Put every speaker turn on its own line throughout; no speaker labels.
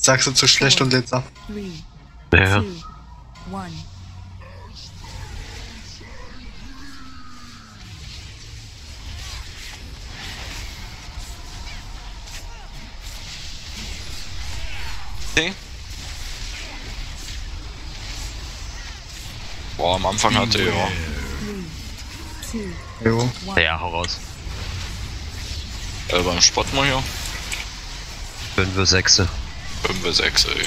Sagst du zu schlecht und lädst ab.
Ja.
Okay. Boah, am Anfang hatte ja.
Jo.
Ja, hau raus.
Beim Spot mal hier.
5, 6.
5, 6, gut.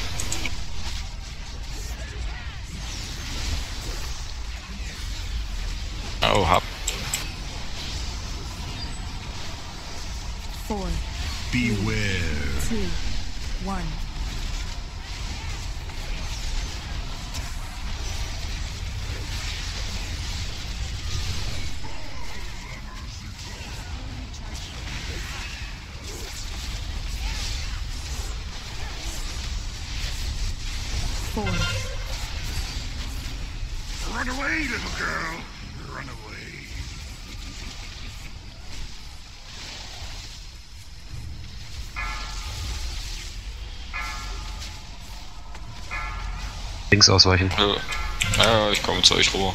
Oh, hab.
Beware.
2, 1.
Run away, little girl. Run away.
Links ausweichen.
Ja, ich komme zu euch rüber.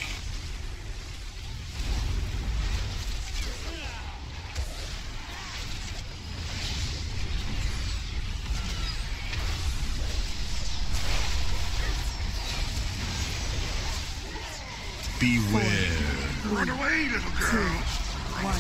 Beware. Run away, little girl.
1.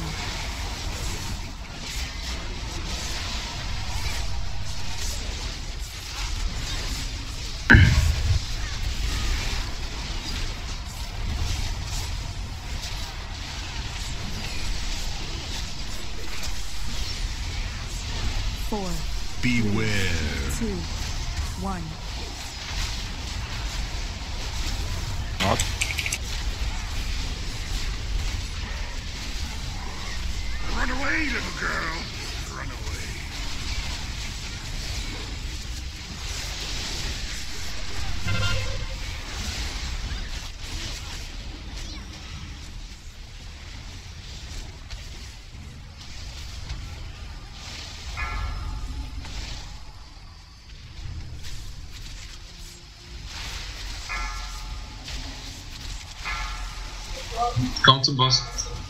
Beware.
2, 1.
Ja.
Run away, little girl. Run away.
Komm zum Boss.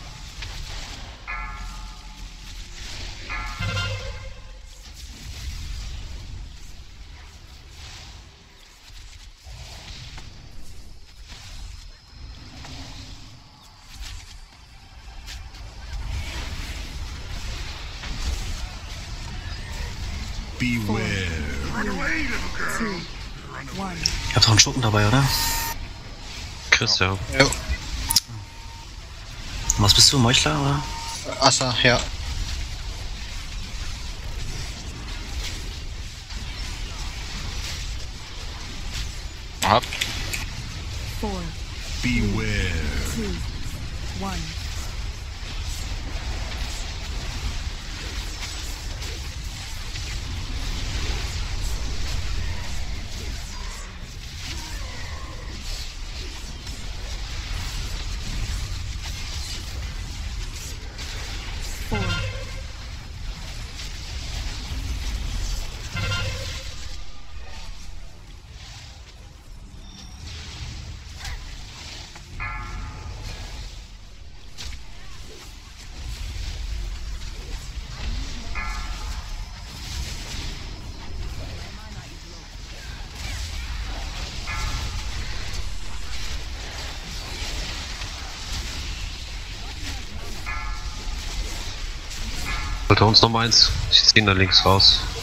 Beware. Run away, little girl.
2, 1.
Ihr habt doch einen Schurken dabei, oder?
Chris, ja.
Jo.
Was bist du, Meuchler, oder?
Assa, ja.
Hab.
4,
Beware.
2, 1.
Unter uns noch eins. Ich zieh ihn da links raus.